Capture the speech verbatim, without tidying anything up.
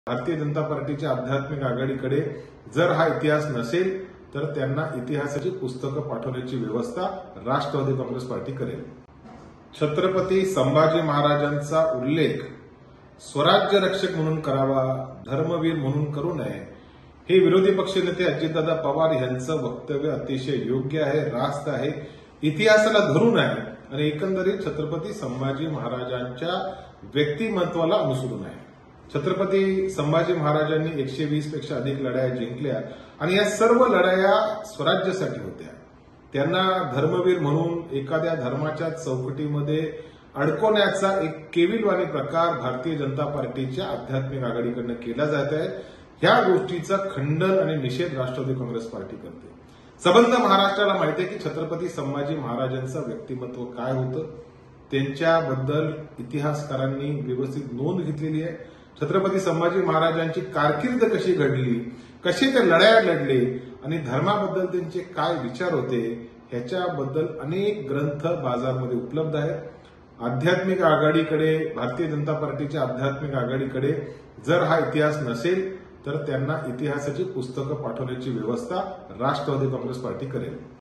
भारतीय जनता पार्टीच्या आध्यात्मिक आघाडीकडे जर हा इतिहास नसेल तर त्यांना इतिहासाची पुस्तकं पाठवण्याची व्यवस्था राष्ट्रवादी काँग्रेस पार्टी करेल। छत्रपती संभाजी महाराजांचा उल्लेख स्वराज्य रक्षक म्हणून करावा, धर्मवीर म्हणून करू नये, हे विरोधी पक्षनेते अजितदादा पवार यांचं वक्तव्य अतिशय योग्य आहे, रास्त आहे, इतिहासाला धरून आहे आणि एकंदरीत छत्रपती संभाजी महाराजांच्या व्यक्तिमत्वाला अनुसरून आहे। छत्रपती संभाजी महाराजांनी एकशे वीस पेक्षा अधिक लढाया जिंकल्या आणि या सर्व लढाया स्वराज्यासाठी होत्या। त्यांना धर्मवीर म्हणून एखाद्या धर्माच्या चौकटीमध्ये अडकवण्याचा एक केविलवाणी प्रकार भारतीय जनता पार्टीच्या आध्यात्मिक आघाडीकडून केला जात आहे। ह्या गोष्टीचा खंडन आणि निषेध राष्ट्रवादी काँग्रेस पार्टी करते। सबंध महाराष्ट्राला माहिती आहे की छत्रपती संभाजी महाराजांचं व्यक्तिमत्व काय होतं, त्यांच्याबद्दल इतिहासकारांनी व्यवस्थित नोंद घेतलेली आहे। छत्रपती संभाजी महाराजांची कारकीर्द कशी घडली, कसे ते लढाया लढले आणि धर्माबद्दल त्यांचे काय विचार होते ह्याच्याबद्दल अनेक ग्रंथ बाजारमध्ये उपलब्ध आहेत। आध्यात्मिक आघाडीकडे, भारतीय जनता पार्टीच्या आध्यात्मिक आघाडीकडे जर हा इतिहास नसेल तर त्यांना इतिहासाची पुस्तकं पाठवण्याची व्यवस्था राष्ट्रवादी काँग्रेस पार्टी करेल।